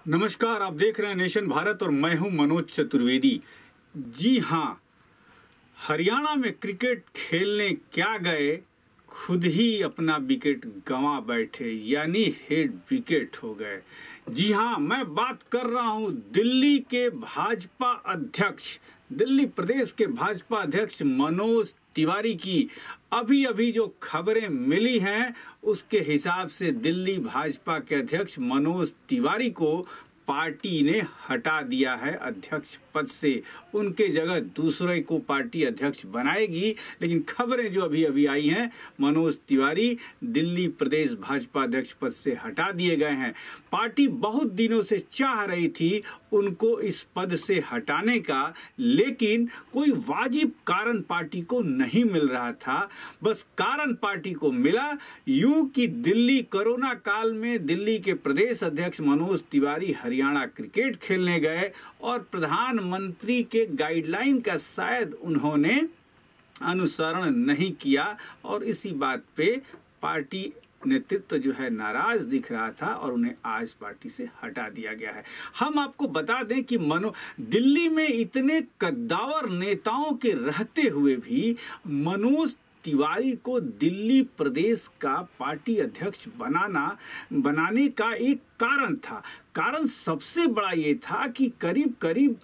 नमस्कार, आप देख रहे हैं नेशन भारत और मैं हूं मनोज चतुर्वेदी। जी हां, हरियाणा में क्रिकेट खेलने क्या गए, खुद ही अपना विकेट गंवा बैठे, यानी हेड विकेट हो गए। जी हां, मैं बात कर रहा हूं दिल्ली के भाजपा अध्यक्ष, दिल्ली प्रदेश के भाजपा अध्यक्ष मनोज तिवारी की। अभी अभी जो खबरें मिली हैं उसके हिसाब से दिल्ली भाजपा के अध्यक्ष मनोज तिवारी को पार्टी ने हटा दिया है अध्यक्ष पद से। उनके जगह दूसरे को पार्टी अध्यक्ष बनाएगी। लेकिन खबरें जो अभी अभी आई हैं, मनोज तिवारी दिल्ली प्रदेश भाजपा अध्यक्ष पद से हटा दिए गए हैं। पार्टी बहुत दिनों से चाह रही थी उनको इस पद से हटाने का, लेकिन कोई वाजिब कारण पार्टी को नहीं मिल रहा था। बस कारण पार्टी को मिला यूं कि दिल्ली कोरोना काल में दिल्ली के प्रदेश अध्यक्ष मनोज तिवारी हरियाणा क्रिकेट खेलने गए और प्रधानमंत्री के गाइडलाइन का शायद उन्होंने अनुसरण नहीं किया और इसी बात पे पार्टी नेतृत्व जो है नाराज दिख रहा था और उन्हें आज पार्टी से हटा दिया गया है। हम आपको बता दें कि दिल्ली में इतने कद्दावर नेताओं के रहते हुए भी मनोज तिवारी को दिल्ली प्रदेश का पार्टी अध्यक्ष बनाने का एक कारण था। कारण सबसे बड़ा ये था कि करीब करीब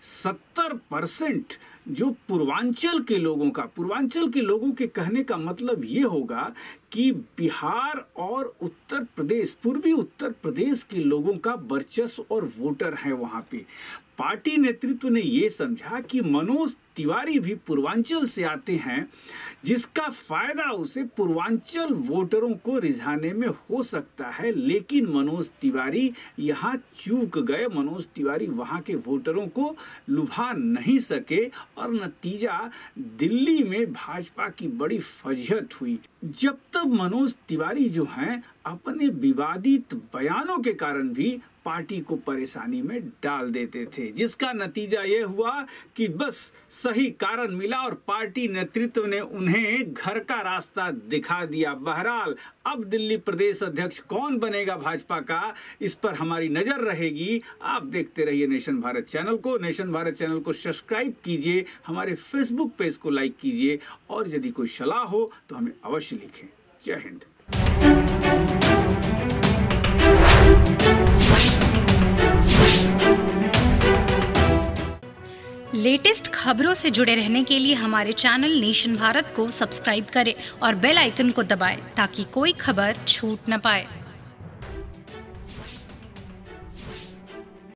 70% जो पूर्वांचल के लोगों के कहने का मतलब ये होगा कि बिहार और उत्तर प्रदेश, पूर्वी उत्तर प्रदेश के लोगों का वर्चस्व और वोटर है वहां पे। पार्टी नेतृत्व ने ये समझा कि मनोज तिवारी भी पूर्वांचल से आते हैं, जिसका फायदा उसे पूर्वांचल वोटरों को रिझाने में हो सकता है। लेकिन मनोज तिवारी यहाँ चूक गए, मनोज तिवारी वहां के वोटरों को लुभा नहीं सके और नतीजा दिल्ली में भाजपा की बड़ी फजीहत हुई। जब तक मनोज तिवारी जो हैं अपने विवादित बयानों के कारण भी पार्टी को परेशानी में डाल देते थे, जिसका नतीजा ये हुआ कि बस सही कारण मिला और पार्टी नेतृत्व ने उन्हें घर का रास्ता दिखा दिया। बहरहाल अब दिल्ली प्रदेश अध्यक्ष कौन बनेगा भाजपा का, इस पर हमारी नजर रहेगी। आप देखते रहिए नेशन भारत चैनल को। नेशन भारत चैनल को सब्सक्राइब कीजिए, हमारे फेसबुक पेज को लाइक कीजिए और यदि कोई सलाह हो तो हमें अवश्य लिखें। जय हिंद। लेटेस्ट खबरों से जुड़े रहने के लिए हमारे चैनल नेशन भारत को सब्सक्राइब करें और बेल आइकन को दबाएं ताकि कोई खबर छूट न पाए।